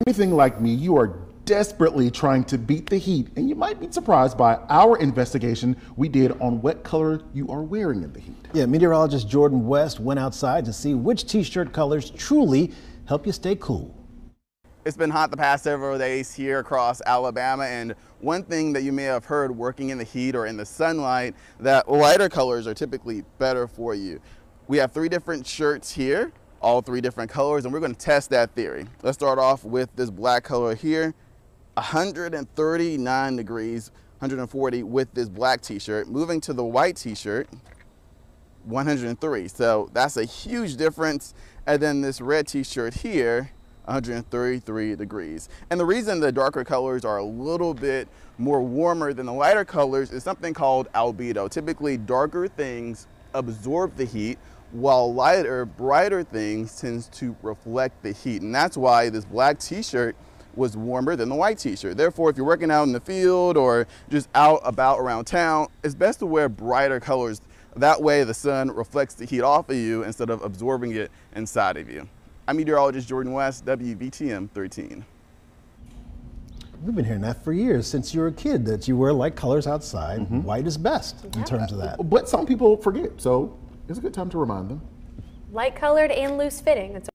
Anything like me, you are desperately trying to beat the heat, and you might be surprised by our investigation we did on what color you are wearing in the heat. Yeah, meteorologist Jordan West went outside to see which t-shirt colors truly help you stay cool. It's been hot the past several days here across Alabama, and one thing that you may have heard working in the heat or in the sunlight, that lighter colors are typically better for you. We have 3 different shirts here, all 3 different colors, and we're going to test that theory. Let's start off with this black color here, 139 degrees, 140 with this black t-shirt. Moving to the white t-shirt, 103. So that's a huge difference. And then this red t-shirt here, 133 degrees. And the reason the darker colors are a little bit more warmer than the lighter colors is something called albedo. Typically darker things absorb the heat, while lighter, brighter things tends to reflect the heat. And that's why this black t-shirt was warmer than the white t-shirt. Therefore, if you're working out in the field or just out about around town, it's best to wear brighter colors. That way the sun reflects the heat off of you instead of absorbing it inside of you. I'm meteorologist Jordan West, WVTM 13. We've been hearing that for years, since you were a kid, that you wear light colors outside. White is best in terms of that. But some people forget, so it's a good time to remind them. Light colored and loose fitting.